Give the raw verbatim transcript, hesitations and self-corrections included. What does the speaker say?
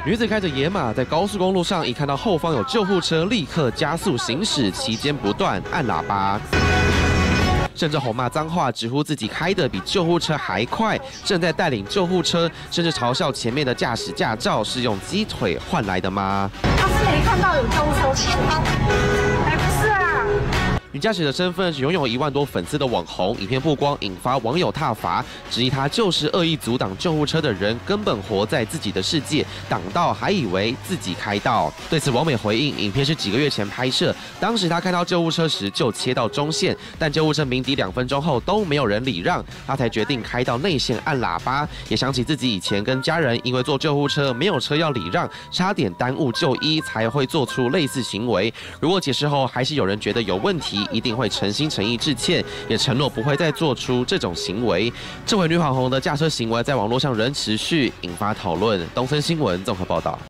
女子开着野马在高速公路上，一看到后方有救护车，立刻加速行驶，期间不断按喇叭。 甚至吼骂脏话，直呼自己开的比救护车还快，正在带领救护车，甚至嘲笑前面的驾驶驾照是用鸡腿换来的吗？ 他是没看到有救护车，哎，不是啊。 女驾驶的身份是拥有一万多粉丝的网红，影片曝光引发网友挞伐，质疑她就是恶意阻挡救护车的人，根本活在自己的世界，挡道还以为自己开道。对此，网美回应，影片是几个月前拍摄，当时她看到救护车时就切到中线，但救护车鸣笛两分钟后都没有人礼让，她才决定开到内线按喇叭。也想起自己以前跟家人因为坐救护车没有车要礼让，差点耽误就医，才会做出类似行为。如果解释后还是有人觉得有问题， 一定会诚心诚意致歉，也承诺不会再做出这种行为。这位女网红的驾车行为在网络上仍持续引发讨论。东森新闻综合报道。